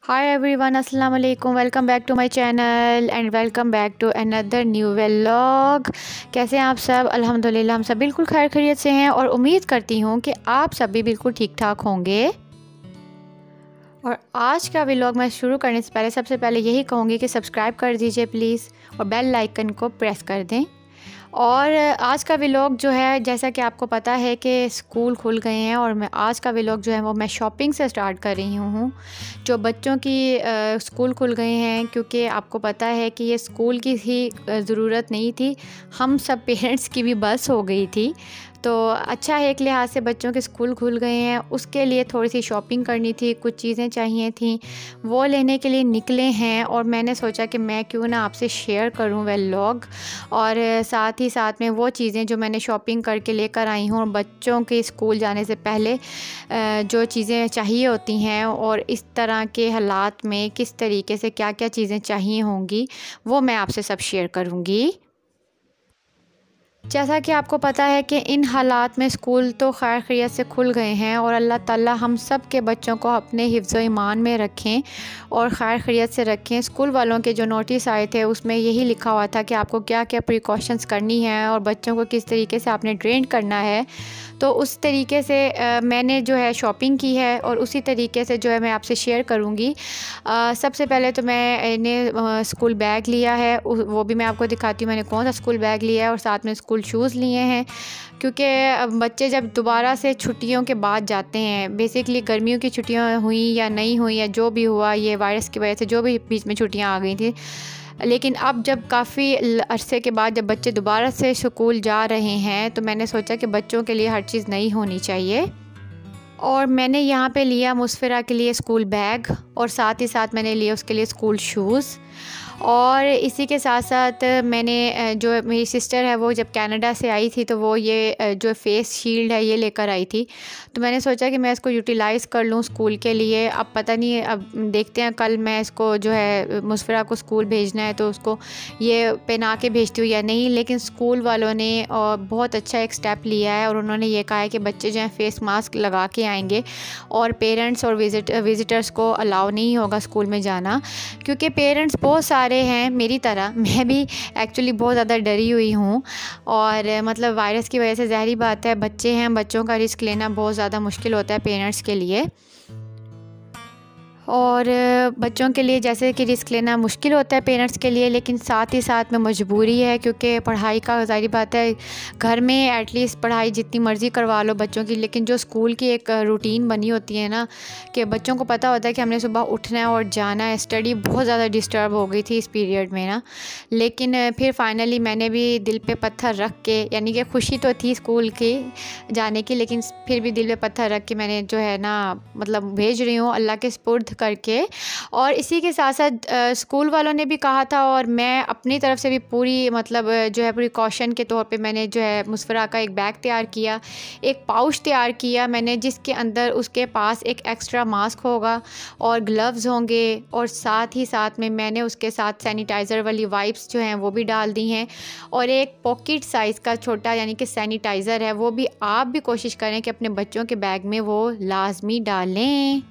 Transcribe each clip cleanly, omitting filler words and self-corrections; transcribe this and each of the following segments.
Hi everyone, Assalamu alaikum. Welcome back to my channel and welcome back to another new vlog. कैसे हैं आप सब? अल्हम्दुलिल्लाह हम सब बिल्कुल खैर खैरियत से हैं और उम्मीद करती हूँ कि आप सब भी बिल्कुल ठीक ठाक होंगे। और आज का व्लॉग मैं शुरू करने से पहले सबसे पहले यही कहूँगी कि सब्सक्राइब कर दीजिए प्लीज़ और बेल आइकन को प्रेस कर दें। और आज का व्लॉग जो है, जैसा कि आपको पता है कि स्कूल खुल गए हैं और मैं आज का व्लॉग जो है वो मैं शॉपिंग से स्टार्ट कर रही हूँ। जो बच्चों की स्कूल खुल गए हैं, क्योंकि आपको पता है कि ये स्कूल की ही ज़रूरत नहीं थी, हम सब पेरेंट्स की भी बस हो गई थी। तो अच्छा है, एक लिहाज से बच्चों के स्कूल खुल गए हैं, उसके लिए थोड़ी सी शॉपिंग करनी थी, कुछ चीज़ें चाहिए थी, वो लेने के लिए निकले हैं। और मैंने सोचा कि मैं क्यों ना आपसे शेयर करूं व्लॉग, और साथ ही साथ में वो चीज़ें जो मैंने शॉपिंग करके लेकर आई हूँ, बच्चों के स्कूल जाने से पहले जो चीज़ें चाहिए होती हैं और इस तरह के हालात में किस तरीके से क्या क्या चीज़ें चाहिए होंगी, वो मैं आपसे सब शेयर करूँगी। जैसा कि आपको पता है कि इन हालात में स्कूल तो खैर खैरियत से खुल गए हैं और अल्लाह ताला हम सब के बच्चों को अपने हिफ्ज़ ईमान में रखें और खैर खैरियत से रखें। स्कूल वालों के जो नोटिस आए थे उसमें यही लिखा हुआ था कि आपको क्या क्या प्रिकॉशंस करनी है और बच्चों को किस तरीके से आपने ट्रेन करना है। तो उस तरीके से मैंने जो है शॉपिंग की है और उसी तरीके से जो है मैं आपसे शेयर करूँगी। सबसे पहले तो मैंने स्कूल बैग लिया है, वो भी मैं आपको दिखाती हूँ मैंने कौन सा स्कूल बैग लिया है, और साथ में स्कूल शूज़ लिए हैं। क्योंकि बच्चे जब दोबारा से छुट्टियों के बाद जाते हैं, बेसिकली गर्मियों की छुट्टियां हुई या नहीं हुई या जो भी हुआ, ये वायरस की वजह से जो भी बीच में छुट्टियां आ गई थी, लेकिन अब जब काफ़ी अरसे के बाद जब बच्चे दोबारा से स्कूल जा रहे हैं, तो मैंने सोचा कि बच्चों के लिए हर चीज़ नई होनी चाहिए। और मैंने यहाँ पे लिया मुस्फिरा के लिए स्कूल बैग और साथ ही साथ मैंने लिया उसके लिए स्कूल शूज़। और इसी के साथ साथ मैंने जो मेरी सिस्टर है वो जब कनाडा से आई थी, तो वो ये जो फेस शील्ड है ये लेकर आई थी। तो मैंने सोचा कि मैं इसको यूटिलाइज़ कर लूँ स्कूल के लिए। अब पता नहीं, अब देखते हैं, कल मैं इसको जो है मुस्फिरा को स्कूल भेजना है तो उसको ये पहना के भेजती हूँ या नहीं। लेकिन स्कूल वालों ने बहुत अच्छा एक स्टेप लिया है और उन्होंने ये कहा है कि बच्चे जो हैं फेस मास्क लगा के आएंगे और पेरेंट्स और विज़िटर्स को अलाउ नहीं होगा स्कूल में जाना। क्योंकि पेरेंट्स बहुत सारे हैं मेरी तरह, मैं भी एक्चुअली बहुत ज़्यादा डरी हुई हूँ। और मतलब वायरस की वजह से ज़ाहिर बात है, बच्चे हैं, बच्चों का रिस्क लेना बहुत ज़्यादा मुश्किल होता है पेरेंट्स के लिए। और बच्चों के लिए जैसे कि रिस्क लेना मुश्किल होता है पेरेंट्स के लिए, लेकिन साथ ही साथ में मजबूरी है, क्योंकि पढ़ाई का ज़ाहिर बात है, घर में एटलीस्ट पढ़ाई जितनी मर्ज़ी करवा लो बच्चों की, लेकिन जो स्कूल की एक रूटीन बनी होती है ना, कि बच्चों को पता होता है कि हमने सुबह उठना है और जाना है। स्टडी बहुत ज़्यादा डिस्टर्ब हो गई थी इस पीरियड में ना। लेकिन फिर फाइनली मैंने भी दिल पे पत्थर रख के, यानी कि खुशी तो थी स्कूल की जाने की, लेकिन फिर भी दिल पे पत्थर रख के मैंने जो है ना मतलब भेज रही हूँ अल्लाह के सुपुर्द करके। और इसी के साथ साथ स्कूल वालों ने भी कहा था और मैं अपनी तरफ से भी पूरी मतलब जो है प्रिकॉशन के तौर पे मैंने जो है मुस्फिरा का एक बैग तैयार किया, एक पाउच तैयार किया मैंने, जिसके अंदर उसके पास एक एक्स्ट्रा मास्क होगा और ग्लव्स होंगे, और साथ ही साथ में मैंने उसके साथ सैनिटाइज़र वाली वाइप्स जो हैं वो भी डाल दी हैं, और एक पॉकेट साइज़ का छोटा यानी कि सैनिटाइज़र है, वो भी आप भी कोशिश करें कि अपने बच्चों के बैग में वो लाजमी डालें।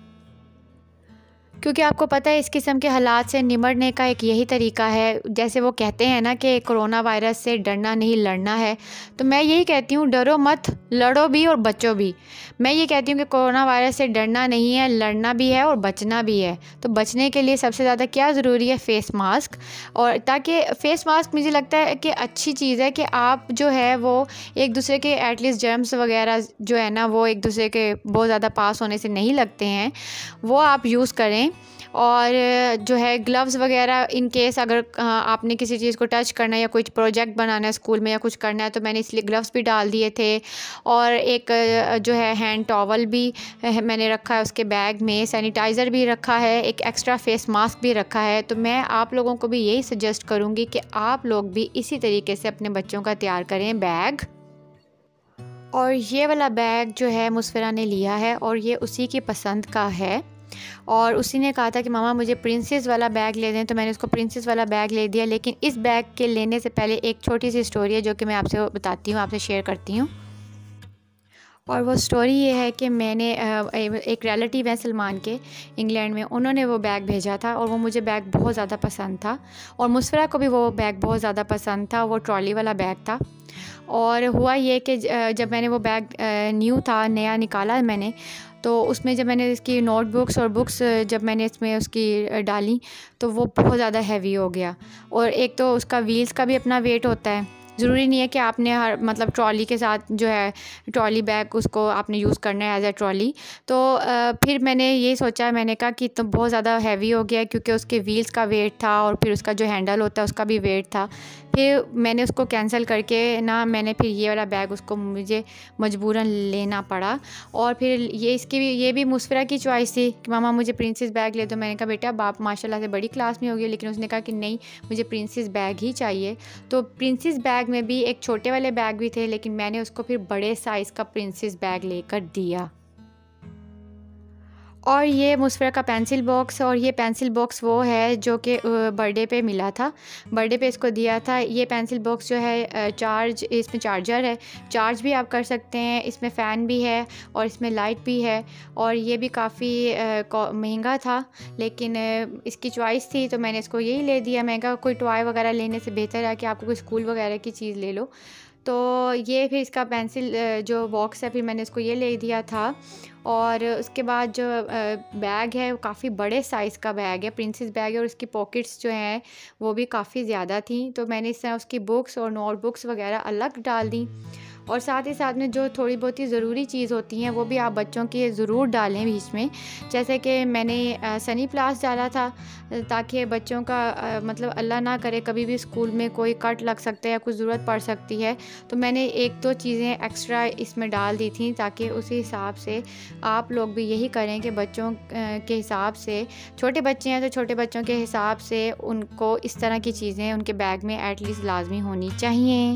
क्योंकि आपको पता है इस किस्म के हालात से निमटने का एक यही तरीका है, जैसे वो कहते हैं ना कि कोरोना वायरस से डरना नहीं लड़ना है। तो मैं यही कहती हूँ, डरो मत, लड़ो भी और बचो भी। मैं ये कहती हूँ कि कोरोना वायरस से डरना नहीं है, लड़ना भी है और बचना भी है। तो बचने के लिए सबसे ज़्यादा क्या ज़रूरी है? Face mask. और ताकि फ़ेस मास्क मुझे लगता है कि अच्छी चीज़ है कि आप जो है वो एक दूसरे के एटलीस्ट जर्म्स वगैरह जो है ना वो एक दूसरे के बहुत ज़्यादा पास होने से नहीं लगते हैं, वो आप यूज़ करें। और जो है ग्लव्स वगैरह इन केस अगर आपने किसी चीज़ को टच करना है या कुछ प्रोजेक्ट बनाना है स्कूल में या कुछ करना है, तो मैंने इसलिए ग्लव्स भी डाल दिए थे। और एक जो है हैंड टॉवल भी मैंने रखा है उसके बैग में, सैनिटाइज़र भी रखा है, एक एक्स्ट्रा फेस मास्क भी रखा है। तो मैं आप लोगों को भी यही सजेस्ट करूँगी कि आप लोग भी इसी तरीके से अपने बच्चों का तैयार करें बैग। और ये वाला बैग जो है मुस्फिरा ने लिया है और ये उसी की पसंद का है, और उसी ने कहा था कि मामा मुझे प्रिंसेस वाला बैग ले दें, तो मैंने उसको प्रिंसेस वाला बैग ले दिया। लेकिन इस बैग के लेने से पहले एक छोटी सी स्टोरी है जो कि मैं आपसे बताती हूँ, आपसे शेयर करती हूँ। और वो स्टोरी ये है कि मैंने एक रिलेटिव है सलमान के इंग्लैंड में, उन्होंने वो बैग भेजा था और वो मुझे बैग बहुत ज़्यादा पसंद था और मुस्फरा को भी वो बैग बहुत ज़्यादा पसंद था। वो ट्रॉली वाला बैग था। और हुआ ये कि जब मैंने वो बैग न्यू था, नया निकाला मैंने, तो उसमें जब मैंने इसकी नोटबुक्स और बुक्स जब मैंने इसमें उसकी डाली तो वो बहुत ज़्यादा हैवी हो गया। और एक तो उसका व्हील्स का भी अपना वेट होता है, ज़रूरी नहीं है कि आपने हर मतलब ट्रॉली के साथ जो है ट्रॉली बैग उसको आपने यूज़ करना है एज अ ट्रॉली। तो फिर मैंने ये सोचा, मैंने कहा कि तो बहुत ज़्यादा हैवी हो गया क्योंकि उसके व्हील्स का वेट था और फिर उसका जो हैंडल होता है उसका भी वेट था। फिर मैंने उसको कैंसिल करके ना मैंने फिर ये वाला बैग उसको मुझे मजबूरन लेना पड़ा। और फिर ये भी मुस्फरा की चॉइस थी कि मामा मुझे प्रिंसेस बैग ले दो। मैंने कहा बेटा बाप माशाल्लाह से बड़ी क्लास में हो गई, लेकिन उसने कहा कि नहीं मुझे प्रिंसेस बैग ही चाहिए। तो प्रिंसेस बैग में भी एक छोटे वाले बैग भी थे, लेकिन मैंने उसको फिर बड़े साइज़ का प्रिंसेस बैग लेकर दिया। और ये मुस्फरा का पेंसिल बॉक्स, और ये पेंसिल बॉक्स वो है जो कि बर्थडे पे मिला था, बर्थडे पे इसको दिया था। ये पेंसिल बॉक्स जो है इसमें चार्जर है, चार्ज भी आप कर सकते हैं, इसमें फ़ैन भी है और इसमें लाइट भी है। और ये भी काफ़ी महंगा था, लेकिन इसकी चॉइस थी तो मैंने इसको यही ले दिया। मैं कहा कोई टॉय वगैरह लेने से बेहतर है कि आपको कोई स्कूल वगैरह की चीज़ ले लो। तो ये फिर इसका पेंसिल जो बॉक्स है फिर मैंने इसको ये ले दिया था। और उसके बाद जो बैग है वो काफ़ी बड़े साइज़ का बैग है, प्रिंसेस बैग है, और उसकी पॉकेट्स जो हैं वो भी काफ़ी ज़्यादा थी। तो मैंने इस तरह उसकी बुक्स और नोटबुक्स वगैरह अलग डाल दी। और साथ ही साथ में जो थोड़ी बहुत ही ज़रूरी चीज़ होती हैं वो भी आप बच्चों की ज़रूर डालें बीच में। जैसे कि मैंने सनी प्लास डाला था ताकि बच्चों का मतलब अल्लाह ना करे कभी भी स्कूल में कोई कट लग सकता है या कुछ ज़रूरत पड़ सकती है, तो मैंने 1-2 चीज़ें एक्स्ट्रा इसमें डाल दी थी ताकि उसी हिसाब से आप लोग भी यही करें कि बच्चों के हिसाब से, छोटे बच्चे हैं तो छोटे बच्चों के हिसाब से उनको इस तरह की चीज़ें उनके बैग में एटलीस्ट लाजमी होनी चाहिए।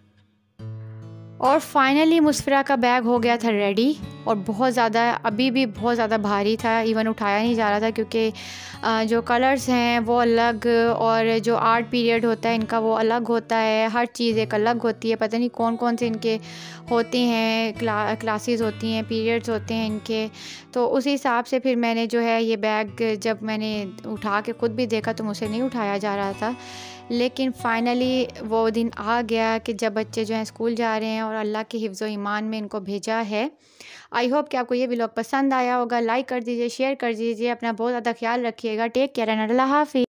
और फाइनली मुस्फरा का बैग हो गया था रेडी, और बहुत ज़्यादा अभी भी बहुत ज़्यादा भारी था, इवन उठाया नहीं जा रहा था क्योंकि जो कलर्स हैं वो अलग और जो आर्ट पीरियड होता है इनका वो अलग होता है, हर चीज़ एक अलग होती है। पता नहीं कौन कौन से इनके होते हैं, क्लासेस होती हैं, पीरियड्स होते हैं इनके। तो उसी हिसाब से फिर मैंने जो है ये बैग जब मैंने उठा के ख़ुद भी देखा तो मुझसे नहीं उठाया जा रहा था, लेकिन फ़ाइनली वो दिन आ गया कि जब बच्चे जो हैं स्कूल जा रहे हैं और अल्लाह के हिफ्ज़ व ईमान में इनको भेजा है। आई होप कि आपको ये व्लॉग पसंद आया होगा। लाइक कर दीजिए, शेयर कर दीजिए, अपना बहुत ज़्यादा ख्याल रखिएगा। टेक केयर एंड अल्लाह हाफ़िज़।